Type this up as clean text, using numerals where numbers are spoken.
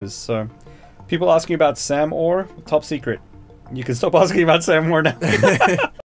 So, people asking about S.A.M ore, top secret. You can stop asking about S.A.M ore now.